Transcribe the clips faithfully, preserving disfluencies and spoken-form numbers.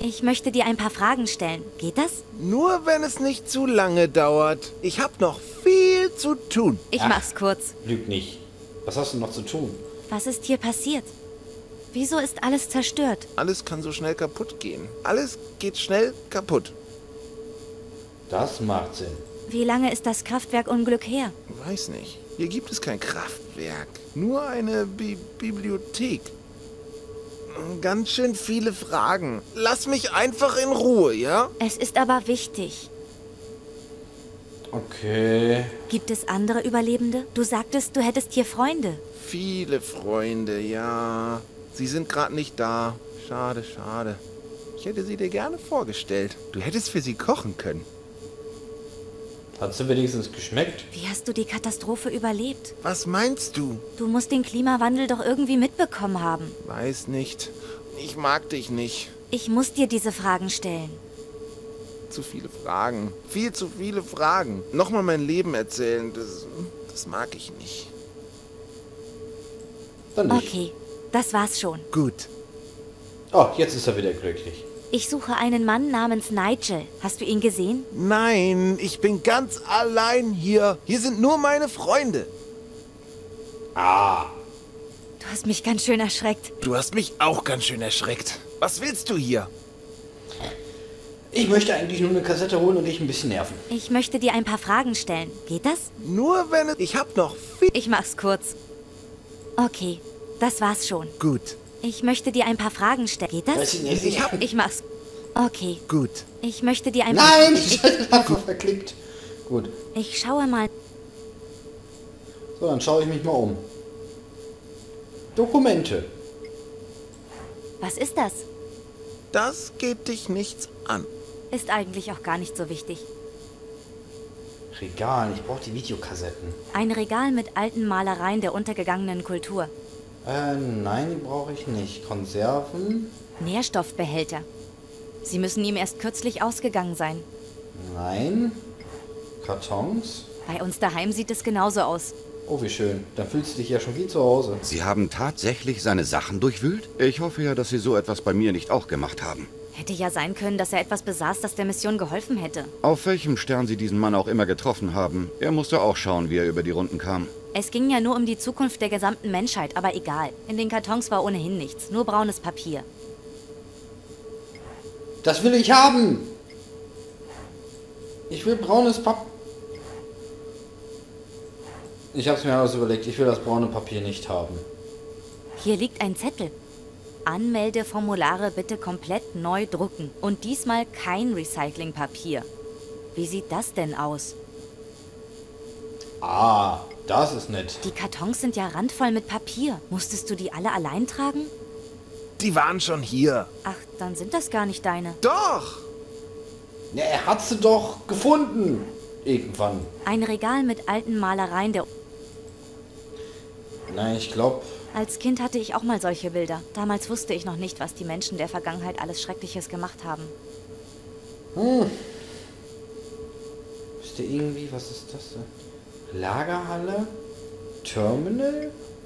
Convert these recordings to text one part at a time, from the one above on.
Ich möchte dir ein paar Fragen stellen. Geht das? Nur wenn es nicht zu lange dauert. Ich hab noch viel zu tun. Ich Ach, mach's kurz. Lüg nicht. Was hast du noch zu tun? Was ist hier passiert? Wieso ist alles zerstört? Alles kann so schnell kaputt gehen. Alles geht schnell kaputt. Das macht Sinn. Wie lange ist das Kraftwerkunglück her? Weiß nicht. Hier gibt es kein Kraftwerk. Nur eine Bi Bibliothek. Ganz schön viele Fragen. Lass mich einfach in Ruhe, ja? Es ist aber wichtig. Okay. Gibt es andere Überlebende? Du sagtest, du hättest hier Freunde. Viele Freunde, ja. Sie sind gerade nicht da. Schade, schade. Ich hätte sie dir gerne vorgestellt. Du hättest für sie kochen können. Hat sie wenigstens geschmeckt? Wie hast du die Katastrophe überlebt? Was meinst du? Du musst den Klimawandel doch irgendwie mitbekommen haben. Weiß nicht. Ich mag dich nicht. Ich muss dir diese Fragen stellen. Zu viele Fragen. Viel zu viele Fragen. Nochmal mein Leben erzählen, das, das mag ich nicht. Dann nicht. Okay, das war's schon. Gut. Oh, jetzt ist er wieder glücklich. Ich suche einen Mann namens Nigel. Hast du ihn gesehen? Nein, ich bin ganz allein hier. Hier sind nur meine Freunde. Ah. Du hast mich ganz schön erschreckt. Du hast mich auch ganz schön erschreckt. Was willst du hier? Ich möchte eigentlich nur eine Kassette holen und dich ein bisschen nerven. Ich möchte dir ein paar Fragen stellen. Geht das? Nur wenn es... Ich hab noch viel... Ich mach's kurz. Okay, das war's schon. Gut, Ich möchte dir ein paar Fragen stellen. Geht das? Weiß ich nicht. ich hab... Ich mach's. Okay, Gut. ich möchte dir ein paar... Nein! Ich, Ich habe einfach verklickt. Gut. ich schaue mal. So, dann schaue ich mich mal um. Dokumente. Was ist das? Das geht dich nichts an. Ist eigentlich auch gar nicht so wichtig. Regal. Ich brauche die Videokassetten. Ein Regal mit alten Malereien der untergegangenen Kultur. Äh, nein, die brauche ich nicht. Konserven? Nährstoffbehälter. Sie müssen ihm erst kürzlich ausgegangen sein. Nein. Kartons? Bei uns daheim sieht es genauso aus. Oh, wie schön. Dann fühlst du dich ja schon wie zu Hause. Sie haben tatsächlich seine Sachen durchwühlt? Ich hoffe ja, dass Sie so etwas bei mir nicht auch gemacht haben. Hätte ja sein können, dass er etwas besaß, das der Mission geholfen hätte. Auf welchem Stern Sie diesen Mann auch immer getroffen haben, er musste auch schauen, wie er über die Runden kam. Es ging ja nur um die Zukunft der gesamten Menschheit, aber egal. In den Kartons war ohnehin nichts, nur braunes Papier. Das will ich haben! Ich will braunes Papier. Ich hab's mir alles überlegt, ich will das braune Papier nicht haben. Hier liegt ein Zettel. Anmeldeformulare bitte komplett neu drucken. Und diesmal kein Recyclingpapier. Wie sieht das denn aus? Ah, das ist nett. Die Kartons sind ja randvoll mit Papier. Musstest du die alle allein tragen? Die waren schon hier. Ach, dann sind das gar nicht deine. Doch! Ja, er hat sie doch gefunden. Irgendwann. Ein Regal mit alten Malereien der... Nein, ich glaube... Als Kind hatte ich auch mal solche Bilder. Damals wusste ich noch nicht, was die Menschen der Vergangenheit alles Schreckliches gemacht haben. Hm. Ist der irgendwie... Was ist das denn? Lagerhalle? Terminal?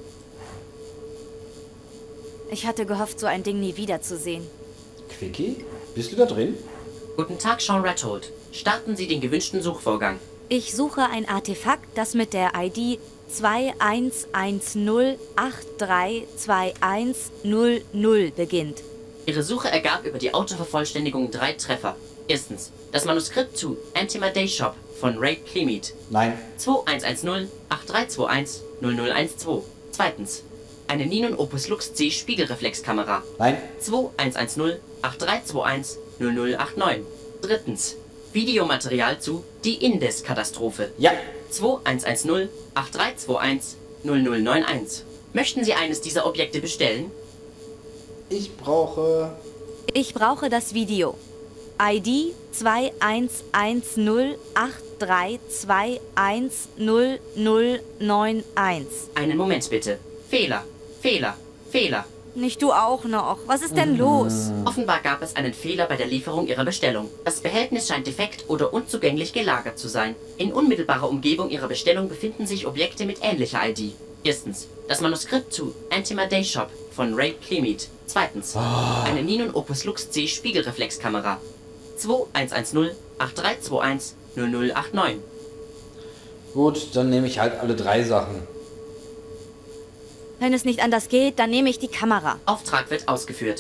Ich hatte gehofft, so ein Ding nie wiederzusehen. Quickie? Bist du da drin? Guten Tag, Sean Rathold. Starten Sie den gewünschten Suchvorgang. Ich suche ein Artefakt, das mit der I D zwei eins eins null acht drei zwei eins null null beginnt. Ihre Suche ergab über die Autovervollständigung drei Treffer. Erstens, das Manuskript zu Antima Day Shop von Ray Clemead. Nein. zwei eins eins null acht drei zwei eins null null eins zwei. Zweitens, eine Ninon Opus Lux C Spiegelreflexkamera. Nein. zwei eins eins null acht drei zwei eins null null acht neun. Drittens, Videomaterial zu Die Indes-Katastrophe. Ja. zwei eins eins null acht drei zwei eins null null neun eins. Möchten Sie eines dieser Objekte bestellen? Ich brauche... Ich brauche das Video. I D zwei eins eins null acht drei zwei eins null null neun eins. Einen Moment bitte. Fehler, Fehler, Fehler. Nicht du auch noch. Was ist denn los? Offenbar gab es einen Fehler bei der Lieferung Ihrer Bestellung. Das Behältnis scheint defekt oder unzugänglich gelagert zu sein. In unmittelbarer Umgebung Ihrer Bestellung befinden sich Objekte mit ähnlicher I D. Erstens, Das Manuskript zu Antima Day Shop von Ray Clemit. Zweitens. Oh. Eine Ninon Opus Lux C Spiegelreflexkamera. zwei eins eins null acht drei zwei eins null null acht neun. Gut, dann nehme ich halt alle drei Sachen. Wenn es nicht anders geht, dann nehme ich die Kamera. Auftrag wird ausgeführt.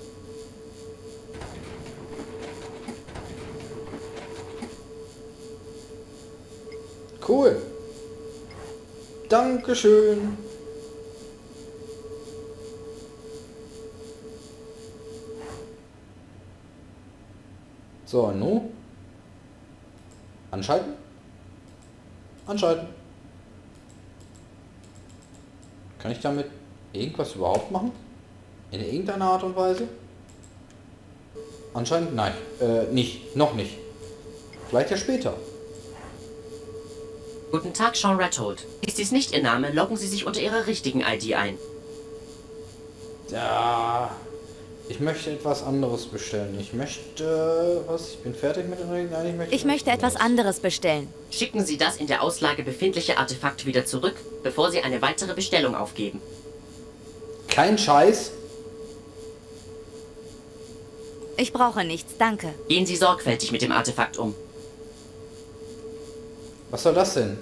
Cool. Dankeschön. So, nu. Anschalten. Anschalten. Kann ich damit irgendwas überhaupt machen? In irgendeiner Art und Weise? Anscheinend nein. Äh, nicht. Noch nicht. Vielleicht ja später. Guten Tag, Sean Rathold. Ist dies nicht Ihr Name, loggen Sie sich unter Ihrer richtigen I D ein. Ja. Ich möchte etwas anderes bestellen. Ich möchte... Was? Ich bin fertig mit den Regeln? Nein, ich möchte... Ich möchte etwas anderes bestellen. Schicken Sie das in der Auslage befindliche Artefakt wieder zurück, bevor Sie eine weitere Bestellung aufgeben. Kein Scheiß. Ich brauche nichts, danke. Gehen Sie sorgfältig mit dem Artefakt um. Was soll das denn?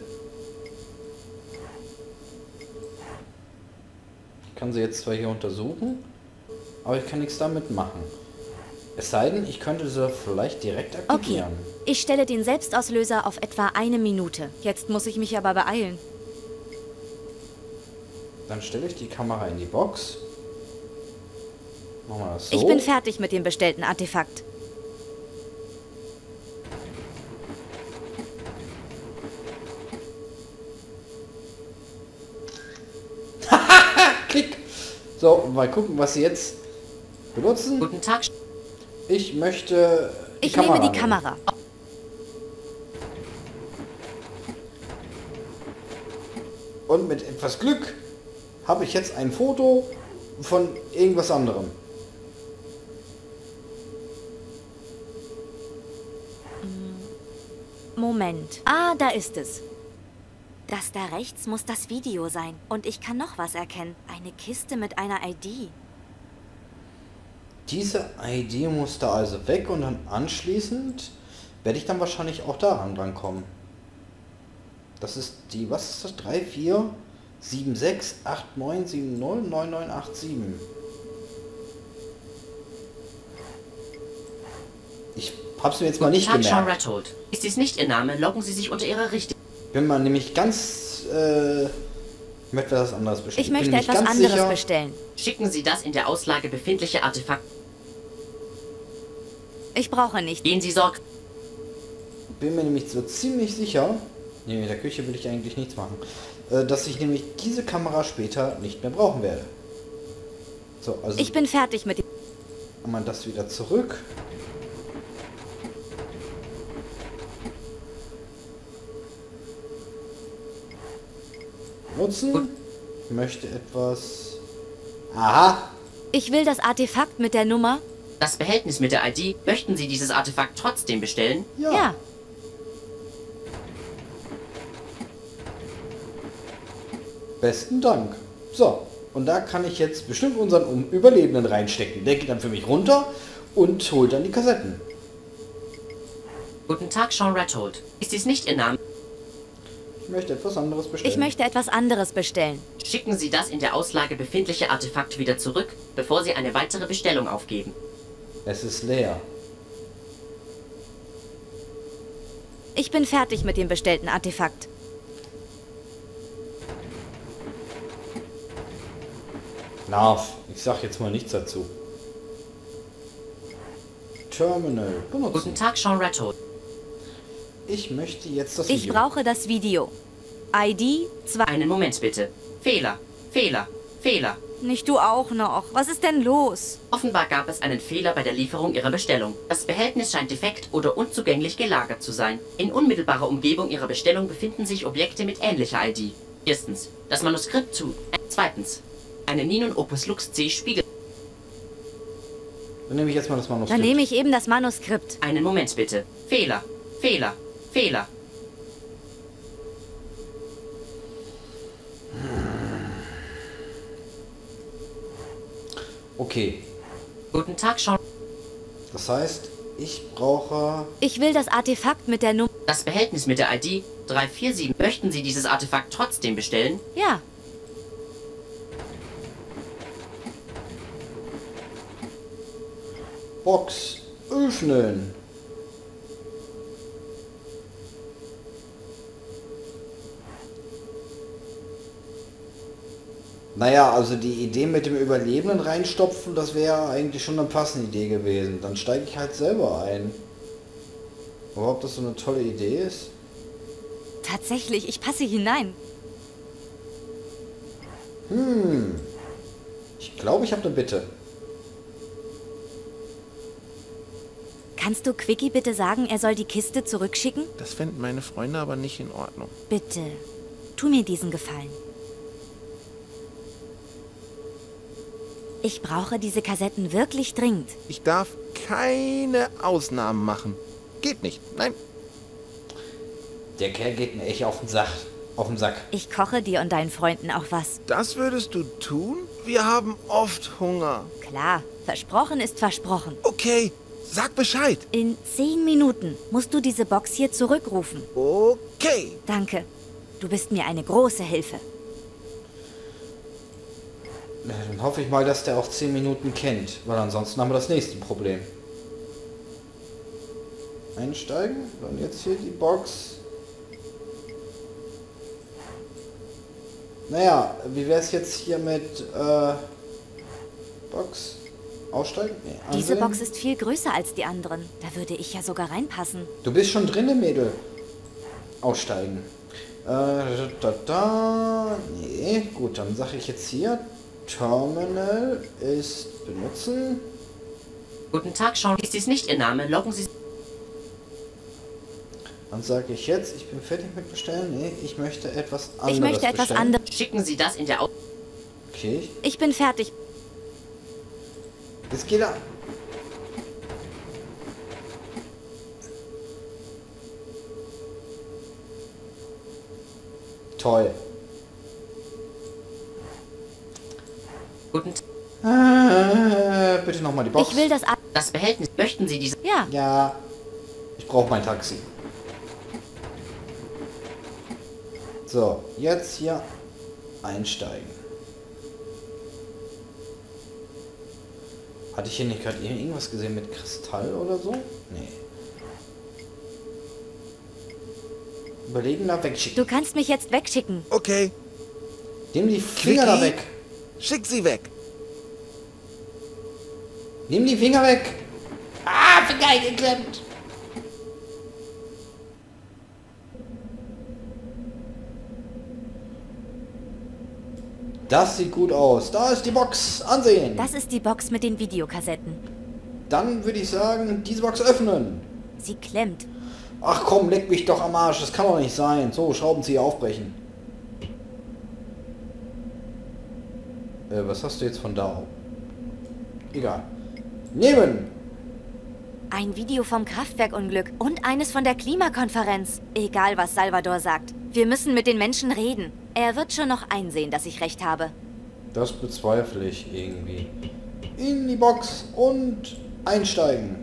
Ich kann sie jetzt zwar hier untersuchen, aber ich kann nichts damit machen. Es sei denn, ich könnte sie vielleicht direkt Okay, aktivieren. ich stelle den Selbstauslöser auf etwa eine Minute. Jetzt muss ich mich aber beeilen. Dann stelle ich die Kamera in die Box. Machen wir das so. Ich bin fertig mit dem bestellten Artefakt. Klick! So, mal gucken, was sie jetzt benutzen. Guten Tag. Ich möchte die Ich Kamera nehme die nehmen. Kamera. Und mit etwas Glück habe ich jetzt ein Foto von irgendwas anderem. Moment. Ah, da ist es. Das da rechts muss das Video sein. Und ich kann noch was erkennen. Eine Kiste mit einer I D. Diese I D muss da also weg und dann anschließend werde ich dann wahrscheinlich auch daran dran kommen. Das ist die, was ist das? drei vier sieben sechs acht neun sieben null neun neun acht sieben. Ich hab's mir jetzt mal nicht Guten Tag, Sean gemerkt. Rathold. Ist dies nicht Ihr Name, loggen Sie sich unter Ihrer richtigen... Bin mal nämlich ganz... Äh, möchte was anderes bestellen. Ich möchte bin nämlich etwas ganz anderes sicher, bestellen. Schicken Sie das in der Auslage befindliche Artefakt. Ich brauche nichts. Gehen Sie sorg... bin mir nämlich so ziemlich sicher, nee, in der Küche will ich eigentlich nichts machen, äh, dass ich nämlich diese Kamera später nicht mehr brauchen werde. So, also Ich bin fertig mit dem... machen wir das wieder zurück. Nutzen. Ich möchte etwas... Aha! Ich will das Artefakt mit der Nummer... Das Behältnis mit der I D, möchten Sie dieses Artefakt trotzdem bestellen? Ja. Ja. Besten Dank. So, und da kann ich jetzt bestimmt unseren Um- Überlebenden reinstecken. Der geht dann für mich runter und holt dann die Kassetten. Guten Tag, Sean Rathold. Ist dies nicht Ihr Name? Ich möchte etwas anderes bestellen. Ich möchte etwas anderes bestellen. Schicken Sie das in der Auslage befindliche Artefakt wieder zurück, bevor Sie eine weitere Bestellung aufgeben. Es ist leer. Ich bin fertig mit dem bestellten Artefakt. Narf, ich sag jetzt mal nichts dazu. Terminal benutzen. Guten Tag, Sean Rathold. Ich möchte jetzt das Ich Video. brauche das Video. I D zwei... Einen Moment bitte. Fehler, Fehler, Fehler. Nicht du auch noch. Was ist denn los? Offenbar gab es einen Fehler bei der Lieferung Ihrer Bestellung. Das Behältnis scheint defekt oder unzugänglich gelagert zu sein. In unmittelbarer Umgebung Ihrer Bestellung befinden sich Objekte mit ähnlicher I D. Erstens, das Manuskript zu... Zweitens, eine Ninon Opus Lux C Spiegel... Dann nehme ich jetzt mal das Dann Manuskript. nehme ich eben das Manuskript. Einen Moment bitte. Fehler, Fehler, Fehler. Okay. Guten Tag, Sean. Das heißt, ich brauche... Ich will das Artefakt mit der Nummer... Das Behältnis mit der I D drei vier sieben. Möchten Sie dieses Artefakt trotzdem bestellen? Ja. Box öffnen. Naja, also die Idee mit dem Überlebenden reinstopfen, das wäre eigentlich schon eine passende Idee gewesen. Dann steige ich halt selber ein. Aber ob das so eine tolle Idee ist? Tatsächlich, ich passe hinein. Hm. Ich glaube, ich habe eine Bitte. Kannst du Quickie bitte sagen, er soll die Kiste zurückschicken? Das fänden meine Freunde aber nicht in Ordnung. Bitte, tu mir diesen Gefallen. Ich brauche diese Kassetten wirklich dringend. Ich darf keine Ausnahmen machen. Geht nicht. Nein. Der Kerl geht mir echt auf den Sack. Auf den Sack. Ich koche dir und deinen Freunden auch was. Das würdest du tun? Wir haben oft Hunger. Klar, versprochen ist versprochen. Okay, sag Bescheid. In zehn Minuten musst du diese Box hier zurückrufen. Okay. Danke. Du bist mir eine große Hilfe. Na, dann hoffe ich mal, dass der auch zehn Minuten kennt, weil ansonsten haben wir das nächste Problem. Einsteigen, dann jetzt hier die Box. Naja, wie wäre es jetzt hier mit äh, Box? Aussteigen? Nee, Diese ansehen. Box ist viel größer als die anderen. Da würde ich ja sogar reinpassen. Du bist schon drin, Mädel. Aussteigen. Äh, da, da. Nee, gut, dann sage ich jetzt hier. Terminal ist benutzen. Guten Tag, Sean. Ist dies nicht Ihr Name? Loggen Sie... Dann sage ich jetzt, ich bin fertig mit bestellen. Nee, ich möchte etwas anderes Ich möchte etwas bestellen. anderes. Schicken Sie das in der... Au Okay, Ich bin fertig. jetzt geht er. Toll. Guten Tag. Äh, bitte nochmal die Box. Ich will das... A Das Behältnis... Möchten Sie diese... ja, Ja, ich brauche mein Taxi. So, jetzt hier einsteigen. Hatte ich hier nicht gerade irgendwas gesehen mit Kristall oder so? Nee. Überlegen, da wegschicken. du kannst mich jetzt wegschicken. Okay. Nimm die Finger da Quickie. weg. Schick sie weg. Nimm die Finger weg. Ah, Finger eingeklemmt. Das sieht gut aus. Da ist die Box. Ansehen. Das ist die Box mit den Videokassetten. Dann würde ich sagen, diese Box öffnen. Sie klemmt. Ach komm, leck mich doch am Arsch. Das kann doch nicht sein. So, Schraubenzieher aufbrechen. Äh, was hast du jetzt von da? Egal. Nehmen. Ein Video vom Kraftwerkunglück und eines von der Klimakonferenz. Egal, was Salvador sagt. Wir müssen mit den Menschen reden. Er wird schon noch einsehen, dass ich recht habe. Das bezweifle ich irgendwie. In die Box und einsteigen.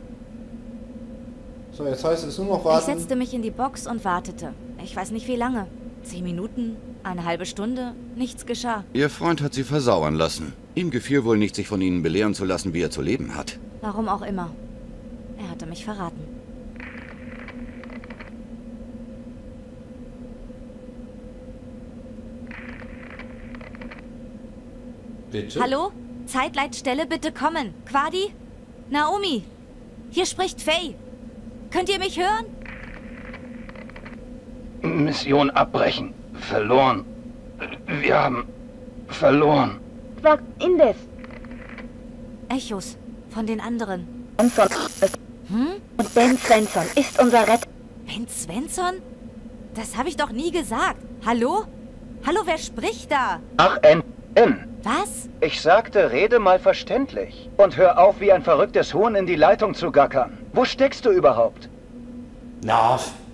So, jetzt heißt es nur noch Ich warten. setzte mich in die Box und wartete. Ich weiß nicht wie lange. Zehn Minuten? Eine halbe Stunde? Nichts geschah. Ihr Freund hat sie versauern lassen. Ihm gefiel wohl nicht, sich von ihnen belehren zu lassen, wie er zu leben hat. Warum auch immer. Er hatte mich verraten. Bitte? Hallo? Zeitleitstelle, bitte kommen. Quadi? Naomi? Hier spricht Faye. Könnt ihr mich hören? Mission abbrechen. Verloren. Wir haben verloren. Was Indes? Echos. Von den anderen. Svensson. Hm? Und Ben Svensson ist unser Retter. Ben Svensson? Das habe ich doch nie gesagt. Hallo? Hallo, wer spricht da? Ach, N. N. Was? Ich sagte, rede mal verständlich. Und hör auf, wie ein verrücktes Huhn in die Leitung zu gackern. Wo steckst du überhaupt? Na,